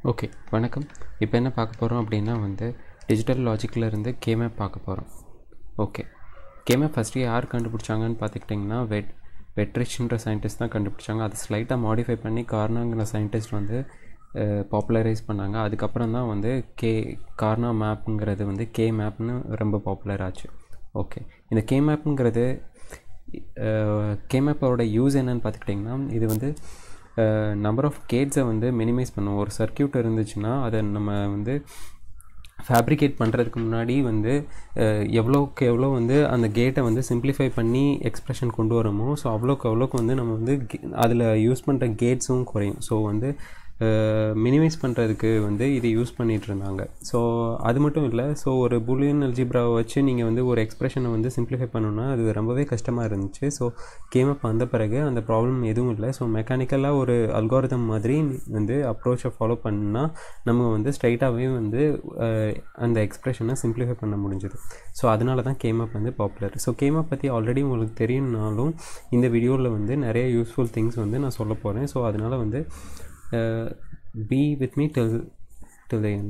Okay வணக்கம். இப்போ என்ன பார்க்க போகிறோம் அப்படின்னா டிஜிட்டல் லாஜிக்கில் இருந்து கேமேப் பார்க்க போகிறோம். ஓகே, கேமேப் ஃபஸ்ட்டு யார் கண்டுபிடிச்சாங்கன்னு பார்த்துக்கிட்டிங்கன்னா வெட்ரிச்ன்ற சயின்டிஸ்ட் தான் கண்டுபிடிச்சாங்க. அதை ஸ்லைட்டாக மாடிஃபை பண்ணி கார்னாங்கிற சயின்டிஸ்ட் பாப்புலரைஸ் பண்ணாங்க. அதுக்கப்புறம் தான் கார்னா மேப்புங்கிறது கே மேப்னு ரொம்ப பாப்புலர் ஆச்சு. ஓகே, இந்த கே மேப்புங்கிறது கேமேப்போட யூஸ் என்னன்னு பார்த்துக்கிட்டிங்கன்னா இது நம்பர் ஆஃப் கேட்ஸை மினிமைஸ் பண்ணும். ஒரு சர்க்கியூட் இருந்துச்சுன்னா அதை நம்ம ஃபேப்ரிகேட் பண்ணுறதுக்கு முன்னாடி எவ்வளோக்கு எவ்வளோ அந்த கேட்டை சிம்பிளிஃபை பண்ணி எக்ஸ்ப்ரெஷன் கொண்டு வரோமோ ஸோ அவ்வளோக்கு நம்ம அதில் யூஸ் பண்ணுற கேட்ஸும் குறையும். ஸோ மினிமைஸ் பண்ணுறதுக்கு இது யூஸ் பண்ணிகிட்டு இருந்தாங்க. ஸோ அது மட்டும் இல்லை, ஸோ ஒரு பூலியன் அல்ஜிப்ராவை வச்சு நீங்கள் ஒரு எக்ஸ்ப்ரெஷனை சிம்பிளிஃபை பண்ணணுன்னா அது ரொம்பவே கஷ்டமாக இருந்துச்சு. ஸோ கேமப் வந்த பிறகு அந்த ப்ராப்ளம் எதுவும் இல்லை. ஸோ மெக்கானிக்கலாக ஒரு அல்காரிதம் மாதிரி அப்ரோச்சை ஃபாலோ பண்ணால் நம்ம ஸ்ட்ரைட்டாகவே அந்த எக்ஸ்ப்ரெஷனை சிம்பிளிஃபை பண்ண முடிஞ்சுது. ஸோ அதனால தான் கேமப் பாப்புலர். ஸோ கேமப் பற்றி ஆல்ரெடி உங்களுக்கு தெரியும்னாலும் இந்த வீடியோவில் நிறைய யூஸ்ஃபுல் திங்ஸ் நான் சொல்ல போகிறேன். ஸோ அதனால் be with me till the end.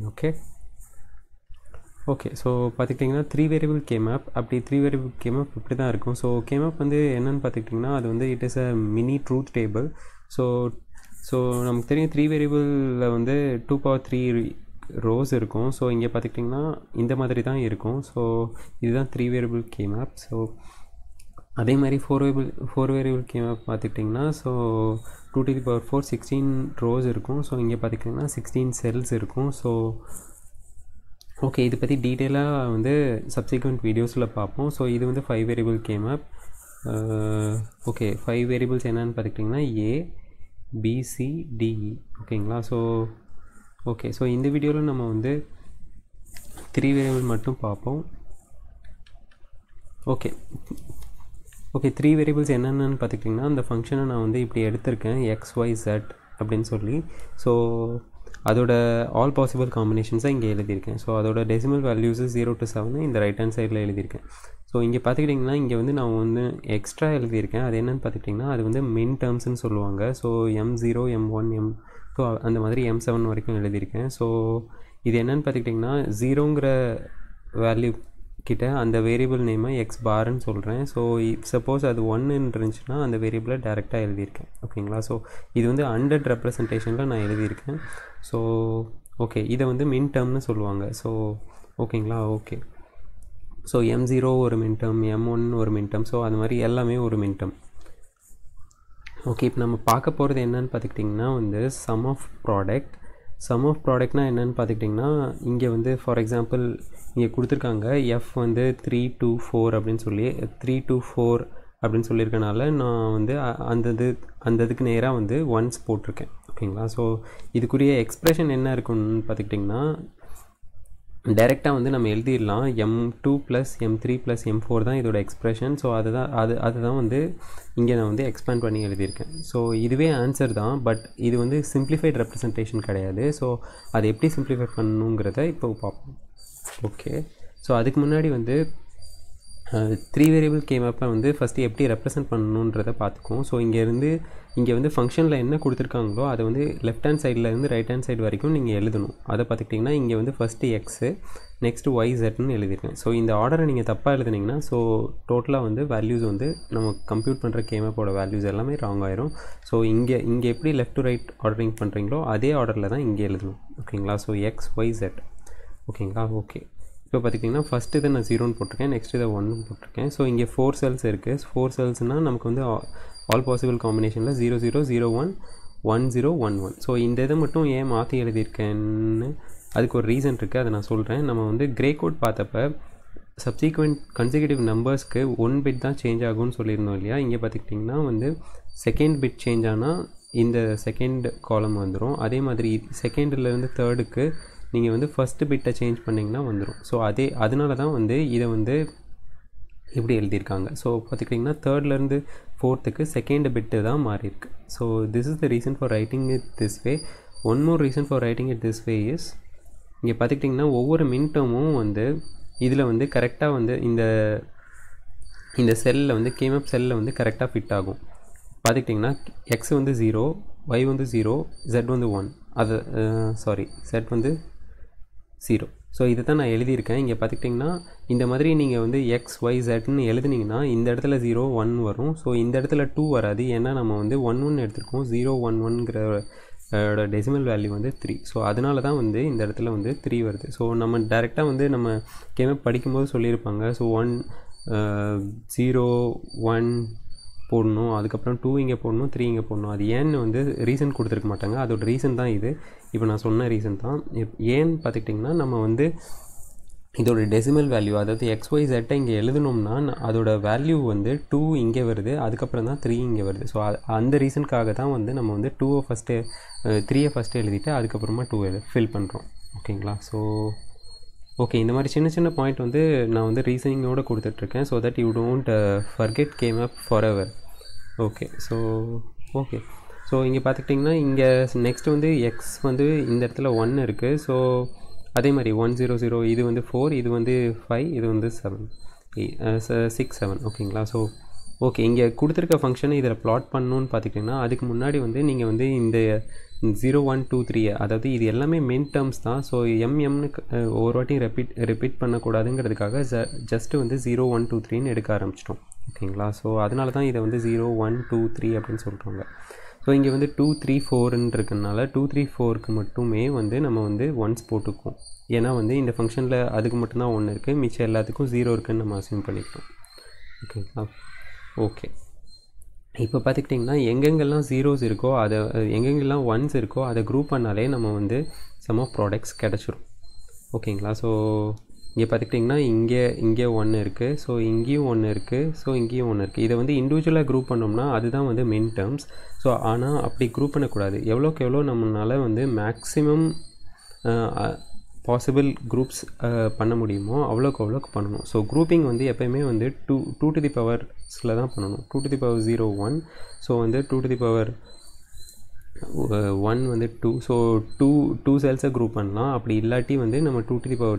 Okay so பார்த்துக்கிட்டிங்கன்னா 3 வேரியபிள் கேமப். அப்படி 3 வேரியபிள் கேமப் இப்படி தான் இருக்கும். ஸோ கேமப் என்னென்னு பார்த்துக்கிட்டிங்கன்னா அது it is a mini truth table. So நமக்கு தெரியும் 3 வேரியபிளில் 2^3 ரோஸ் இருக்கும். ஸோ இங்கே பார்த்துக்கிட்டிங்கன்னா இந்த மாதிரி தான் இருக்கும். ஸோ இதுதான் 3 வேரியபிள் கேமப். ஸோ அதே மாதிரி 4 வேரியபிள் கேமப் பார்த்துக்கிட்டிங்கன்னா ஸோ 2^4 16 ரோஸ் இருக்கும். ஸோ இங்கே பார்த்துக்கிட்டிங்கன்னா 16 செல்ஸ் இருக்கும். ஸோ ஓகே, இதை பற்றி டீட்டெயிலாக சப்சிக்வெண்ட் வீடியோஸில் பார்ப்போம். ஸோ இது 5 வேரியபிள் கேமப். ஓகே, 5 வேரியபிள்ஸ் என்னென்னு பார்த்துக்கிட்டிங்கன்னா A, B, C, D, E. ஓகேங்களா? ஓகே, ஸோ இந்த வீடியோவில் நம்ம 3 வேரியபிள் மட்டும் பார்ப்போம். ஓகே, 3 வேரியபிள்ஸ் என்னென்னு பார்த்துக்கிட்டிங்கன்னா அந்த ஃபங்க்ஷனை நான் இப்படி எடுத்திருக்கேன் XYZ அப்படின்னு சொல்லி. ஸோ அதோட ஆல் பாசிபிள் காம்பினேஷன்ஸாக இங்கே எழுதியிருக்கேன். ஸோ அதோட டெசிமல் வேல்யூஸு 0 to 7 இந்த ரைட் ஹேண்ட் சைடில் எழுதியிருக்கேன். ஸோ இங்கே பார்த்துக்கிட்டிங்கன்னா இங்கே நான் எக்ஸ்ட்ரா எழுதியிருக்கேன். அது என்னென்னு பார்த்துக்கிட்டிங்கன்னா அது மின் டேர்ம்ஸ்னு சொல்லுவாங்க. ஸோ M0, M1, M2 அந்த மாதிரி M7 வரைக்கும் எழுதியிருக்கேன். ஸோ இது என்னென்னு பார்த்துக்கிட்டிங்கன்னா 0ங்கிற வேல்யூ கிட்ட அந்த வேரியபிள் நேமை எக்ஸ் பார்ன்னு சொல்கிறேன். ஸோ சப்போஸ் அது 1 இருந்துச்சுன்னா அந்த வேரியபிளை டேரெக்டாக எழுதியிருக்கேன். ஓகேங்களா? ஸோ இது 100 ரெப்ரசன்டேஷனில் நான் எழுதியிருக்கேன். ஸோ ஓகே, இதை மின் டேர்ம்னு சொல்லுவாங்க. ஸோ ஓகேங்களா? ஓகே, ஸோ M0 ஒரு மின் டேர்ம், M1 ஒரு மின் டேர்ம். ஸோ அது மாதிரி எல்லாமே ஒரு மின் டேர்ம். ஓகே, இப்போ நம்ம பார்க்க போகிறது என்னன்னு பார்த்துக்கிட்டிங்கன்னா சம் ஆஃப் ப்ராடக்ட்னா என்னென்னு பார்த்துக்கிட்டிங்கன்னா இங்கே ஃபார் எக்ஸாம்பிள் இங்கே கொடுத்துருக்காங்க F 3 to 4 அப்படின்னு சொல்லி 3 to 4 அப்படின்னு சொல்லியிருக்கனால நான் அந்த இதுக்கு நேராக ஒன்ஸ் போட்டிருக்கேன். ஓகேங்களா? ஸோ இதுக்குரிய எக்ஸ்ப்ரெஷன் என்ன இருக்குன்னு பார்த்துக்கிட்டிங்கன்னா டைரெக்டாக நம்ம எழுதிடலாம். M2 + M3 + M4 தான் இதோட எக்ஸ்ப்ரெஷன். ஸோ அதுதான் இங்கே நான் எக்ஸ்பேண்ட் பண்ணி எழுதியிருக்கேன். ஸோ இதுவே ஆன்சர் தான், பட் இது சிம்பிளிஃபைட் ரெப்ரசன்டேஷன் கிடையாது. ஸோ அதை எப்படி சிம்பிளிஃபை பண்ணணுங்கிறத இப்போ பார்ப்போம். ஓகே, ஸோ அதுக்கு முன்னாடி 3 வேரியபிள் கேமப்பை ஃபஸ்ட்டு எப்படி ரெப்ரசன்ட் பண்ணணுன்றதை பார்த்துக்குவோம். ஸோ இங்கே ஃபங்க்ஷனில் என்ன கொடுத்துருக்காங்களோ அதை லெஃப்ட் ஹேண்ட் சைட்லேருந்து ரைட் ஹேண்ட் சைடு வரைக்கும் நீங்கள் எழுதணும். அதை பார்த்துக்கிட்டிங்கன்னா இங்கே ஃபஸ்ட்டு எக்ஸு, நெக்ஸ்ட்டு YZன்னு எழுதியிருக்கேன். ஸோ இந்த ஆர்டரை நீங்கள் தப்பாக எழுதுனீங்கன்னா ஸோ டோட்டலாக வேல்யூஸ் நம்ம கம்ப்யூட் பண்ணுற கேமப்போட வேல்யூஸ் எல்லாமே ராங் ஆயிரும். ஸோ இங்கே எப்படி லெஃப்ட் டு ரைட் ஆர்டரிங் பண்ணுறீங்களோ அதே ஆர்டரில் தான் இங்கே எழுதணும். ஓகேங்களா? So XYZ. ஓகேங்களா? ஓகே, இப்போ பார்த்துக்கிட்டிங்கன்னா ஃபஸ்ட்டு இதை நான் 0ன்னு போட்டிருக்கேன், நெக்ஸ்ட் இதை 1ன்னு போட்டிருக்கேன். ஸோ இங்கே 4 செல்ஸ் இருக்குது. 4 செல்ஸ்னால் நமக்கு ஆல் பாசிபிள் காம்பினேஷனில் 0 0 0 1 1 0 1 1. ஸோ இந்த இதை மட்டும் ஏன் மாற்றி எழுதியிருக்கேன்னு அதுக்கு ஒரு ரீசன் இருக்குது, அதை நான் சொல்கிறேன். நம்ம கிரே கோட் பார்த்தப்ப சப்சீக்வெண்ட் கன்சிக்யூட்டிவ் நம்பர்ஸ்க்கு 1 பிட் தான் சேஞ்ச் ஆகும்னு சொல்லியிருந்தோம் இல்லையா? இங்கே பார்த்துக்கிட்டிங்கன்னா செகண்ட் பிட் சேஞ்ச் ஆனால் இந்த செகண்ட் காலம் வந்துடும். அதே மாதிரி செகண்ட்லேருந்து தேர்டுக்கு நீங்கள் ஃபஸ்ட்டு பிட்டை சேஞ்ச் பண்ணிங்கன்னா வந்துடும். ஸோ அதனால தான் இதை இப்படி எழுதியிருக்காங்க. ஸோ பார்த்துக்கிட்டிங்கன்னா தேர்ட்லேருந்து ஃபோர்த்துக்கு செகண்ட் பிட்டு தான் மாறி இருக்கு. So this is the reason for writing it this way. One more reason for writing it this way is இங்கே பார்த்துக்கிட்டிங்கன்னா ஒவ்வொரு மின் டேர்மும் இதில் கரெக்டாக இந்த செல்லில் கேமப் செல்லில் கரெக்டாக ஃபிட் ஆகும். பார்த்துக்கிட்டிங்கன்னா X 0, Y 0, Z 1. அது சாரி செட் வந்து 0. ஸோ இதை தான் நான் எழுதியிருக்கேன். இங்கே பார்த்துக்கிட்டிங்கன்னா இந்த மாதிரி நீங்கள் வந்து எக்ஸ் ஒய் ஜெட்னு எழுதுனீங்கன்னா இந்த இடத்துல 0 1 வரும். ஸோ இந்த இடத்துல 2 வராது, ஏன்னா நம்ம வந்து 1 1 எடுத்துருக்கோம். 0 1 1ங்கிற டெசிமல் வேல்யூ வந்து 3. ஸோ அதனால தான் வந்து இந்த இடத்துல வந்து 3 வருது. ஸோ நம்ம டேரெக்டாக வந்து நம்ம கேமப் படிக்கும்போது சொல்லியிருப்பாங்க. ஸோ 1 0 1 போடணும், அதுக்கப்புறம் 2 இங்கே போடணும், 3 இங்கே போடணும். அது ஏன்னு வந்து ரீசன் கொடுத்துருக்க மாட்டாங்க. அதோட ரீசன் தான் இது. இப்போ நான் சொன்ன ரீசன் தான். ஏன்னு பார்த்துக்கிட்டிங்கன்னா நம்ம வந்து இதோட டெசிமல் வேல்யூ, அதாவது XY Z இங்கே எழுதணும்னா அதோட வேல்யூ வந்து 2 இங்கே வருது, அதுக்கப்புறம் தான் 3 இங்கே வருது. ஸோ அந்த ரீசனுக்காக தான் வந்து நம்ம வந்து 2 ஃபஸ்ட்டு 3 ஃபஸ்ட்டு எழுதிட்டு அதுக்கப்புறமா 2 ஃபில் பண்ணுறோம். ஓகேங்களா? ஸோ ஓகே, இந்த மாதிரி சின்ன சின்ன பாயிண்ட் வந்து நான் வந்து ரீசனிங்கோடு கொடுத்துட்ருக்கேன். So that you don't forget K map forever. Okay, so okay, so இங்கே பார்த்துக்கிட்டிங்கன்னா இங்கே நெக்ஸ்ட் வந்து எக்ஸ் வந்து இந்த இடத்துல 1 இருக்குது. ஸோ அதே மாதிரி 1 0 0 இது வந்து 4, இது வந்து 5, இது வந்து 7 6 7. ஓகேங்களா? ஸோ ஓகே, இங்கே கொடுத்துருக்க ஃபங்க்ஷனை இதில் ப்ளாட் பண்ணணுன்னு பார்த்துக்கிட்டிங்கன்னா அதுக்கு முன்னாடி வந்து நீங்கள் வந்து இந்த 0 1 2 3 அதாவது இது எல்லாமே மெயின் டேர்ம்ஸ் தான். ஸோ எம்னு ஒரு வாட்டி ரிப்பீட் பண்ணக்கூடாதுங்கிறதுக்காக ஜஸ்ட்டு வந்து 0 1 2 3ன்னு எடுக்க ஆரம்பிச்சிட்டோம். ஓகேங்களா? ஸோ அதனால தான் இதை வந்து 0 1 2 3 அப்படின்னு சொல்கிறாங்க. ஸோ இங்கே வந்து 2 3 4ன்னு இருக்கனால 2 3 4க்கு மட்டுமே வந்து நம்ம வந்து ஒன்ஸ் போட்டுக்குவோம். ஏன்னா வந்து இந்த ஃபங்க்ஷனில் அதுக்கு மட்டும்தான் 1 இருக்குது, மிச்சம் எல்லாத்துக்கும் 0 இருக்குதுன்னு நம்ம அஸ்யூம் பண்ணிக்கிறோம். ஓகேங்களா? ஓகே, இப்போ பார்த்துக்கிட்டிங்கன்னா எங்கெங்கெல்லாம் 0s இருக்கோ அதை, எங்கெங்கெல்லாம் 1s இருக்கோ அதை குரூப் பண்ணாலே நம்ம வந்து சம் ஆஃப் ப்ராடக்ட்ஸ் கிடச்சிரும். ஓகேங்களா? ஸோ இங்கே பார்த்துக்கிட்டிங்கன்னா இங்கே 1 இருக்குது, ஸோ இங்கேயும் 1 இருக்குது, ஸோ இங்கேயும் 1 இருக்குது. இதை வந்து இண்டிவிஜுவலாக குரூப் பண்ணோம்னா அதுதான் வந்து மெயின் டேர்ம்ஸ். ஸோ ஆனால் அப்படி குரூப் பண்ணக்கூடாது. எவ்வளோக்கு எவ்வளோ நம்மளால் வந்து மேக்ஸிமம் பாசிபிள் குரூப்ஸ் பண்ண முடியுமோ அவ்வளோக்கு பண்ணணும். ஸோ குரூப்பிங் வந்து எப்போயுமே வந்து 2 to the பவர்ஸில் தான் பண்ணணும். 2 to the power 0 1, ஸோ வந்து 2 to the power 1 வந்து 2. ஸோ 2 செல்ஸை குரூப் பண்ணலாம். அப்படி இல்லாட்டி வந்து நம்ம 2 to the power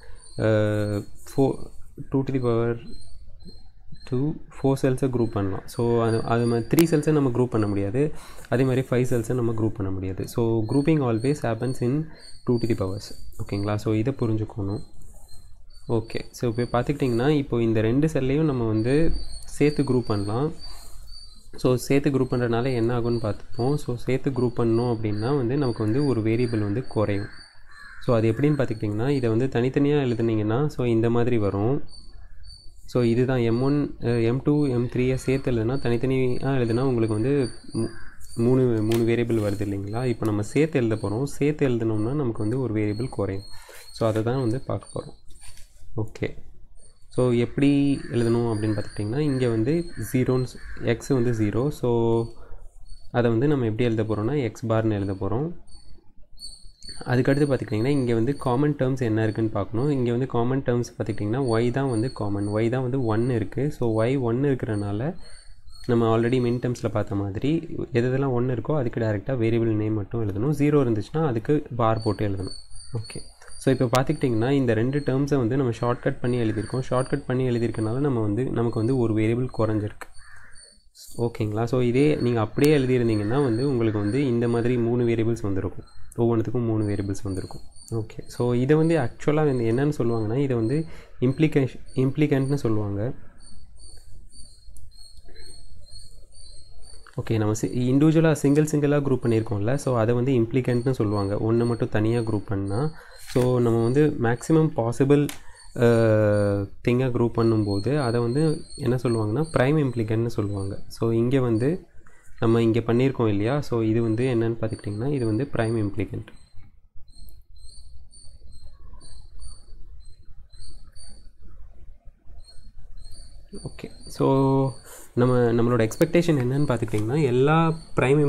4 2 to the power 2 4 செல்ஸை குரூப் பண்ணலாம். ஸோ அது மாதிரி 3 செல்ஸை நம்ம குரூப் பண்ண முடியாது, அதே மாதிரி 5 செல்ஸை நம்ம குரூப் பண்ண முடியாது. So grouping always happens in 2 to the powers. ஓகேங்களா? ஸோ இதை புரிஞ்சுக்கணும். ஓகே, ஸோ இப்போ பார்த்துக்கிட்டிங்கன்னா இப்போ இந்த 2 செல்லையும் நம்ம வந்து சேர்த்து குரூப் பண்ணலாம். ஸோ சேர்த்து குரூப் பண்ணுறதுனால என்ன ஆகும்னு பார்த்துப்போம். ஸோ சேர்த்து குரூப் பண்ணோம் அப்படின்னா வந்து நமக்கு வந்து ஒரு வேரியபிள் வந்து குறையும். ஸோ அது எப்படின்னு பார்த்துக்கிட்டிங்கன்னா இதை வந்து தனித்தனியாக எழுதுனீங்கன்னா ஸோ இந்த மாதிரி வரும். ஸோ இதுதான் M1 M2 M3 சேர்த்து எழுதுனா தனித்தனியாக எழுதுனா உங்களுக்கு வந்து மூணு வேரியபிள் வருது இல்லைங்களா? இப்போ நம்ம சேர்த்து எழுத போகிறோம். சேர்த்து எழுதினோம்னா நமக்கு வந்து ஒரு வேரியபிள் குறையும். ஸோ அதை தான் வந்து பார்க்க போகிறோம். ஓகே, ஸோ எப்படி எழுதணும் அப்படின்னு பார்த்துக்கிட்டிங்கன்னா இங்கே வந்து 0 எக்ஸ் வந்து 0. ஸோ அதை வந்து நம்ம எப்படி எழுத போகிறோம்னா எக்ஸ் பார்னு எழுத போகிறோம். அதுக்கடுத்து பார்த்துக்கிட்டிங்கன்னா இங்கே வந்து காமன் டேர்ம்ஸ் என்ன இருக்குதுன்னு பார்க்கணும். இங்கே வந்து காமன் டேர்ம்ஸ் பார்த்துக்கிட்டிங்கன்னா ஒய் தான் வந்து காமன். ஒய் தான் வந்து 1 இருக்குது. ஸோ ஒய் 1 இருக்கிறனால நம்ம ஆல்ரெடி மின் டேர்ம்ஸில் பார்த்த மாதிரி எதெல்லாம் 1 இருக்கோ அதுக்கு டேரெக்டாக வேரியபிள் நேம் மட்டும் எழுதணும். 0 இருந்துச்சுன்னா அதுக்கு பார் போட்டு எழுதணும். ஓகே, ஸோ இப்போ பார்த்துக்கிட்டிங்கன்னா இந்த 2 டேர்ம்ஸை வந்து நம்ம ஷார்ட்கட் பண்ணி எழுதியிருக்கோம். ஷார்ட்கட் பண்ணி எழுதியிருக்கனால நமக்கு வந்து ஒரு வேரியபிள் குறைஞ்சிருக்கு. ஓகேங்களா? ஸோ இதே நீங்கள் அப்படியே எழுதியிருந்தீங்கன்னா வந்து உங்களுக்கு வந்து இந்த மாதிரி 3 வேரியபிள்ஸ் வந்திருக்கும். ஒவ்வொன்றுத்துக்கும் 3 வேரியபிள்ஸ் வந்திருக்கும். ஓகே, ஸோ இதை வந்து ஆக்சுவலாக வந்து என்னென்னு சொல்லுவாங்கன்னா இதை வந்து இம்ப்ளிகண்ட்னு சொல்லுவாங்க. ஓகே, நம்ம இண்டிவிஜுவலாக சிங்கிளாக குரூப் பண்ணியிருக்கோம்ல, ஸோ அதை வந்து இம்ப்ளிகண்ட்னு சொல்லுவாங்க. ஒன்று மட்டும் தனியாக குரூப் பண்ணால். ஸோ நம்ம வந்து மேக்ஸிமம் பாசிபிள் திங்கை குரூப் பண்ணும்போது அதை வந்து என்ன சொல்லுவாங்கன்னா ப்ரைம் இம்ப்ளிகண்ட்னு சொல்லுவாங்க. ஸோ இங்கே வந்து நம்ம இங்கே பண்ணியிருக்கோம் இல்லையா? ஸோ இது வந்து என்னென்னு பார்த்துக்கிட்டிங்கன்னா இது வந்து ப்ரைம் இம்ப்ளிகண்ட். ஓகே, ஸோ நம்மளோட எக்ஸ்பெக்டேஷன் என்னன்னு பார்த்துக்கிட்டிங்கன்னா எல்லா ப்ரைம்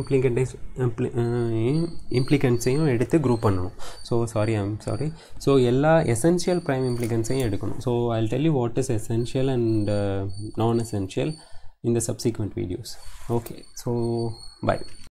இம்ப்ளிகண்ட்ஸையும் எடுத்து குரூப் பண்ணணும். ஸோ எல்லா எசென்ஷியல் ப்ரைம் இம்ப்ளிகண்ட்ஸையும் எடுக்கணும். So I will tell you what is essential and non essential in the subsequent videos. Okay, so bye.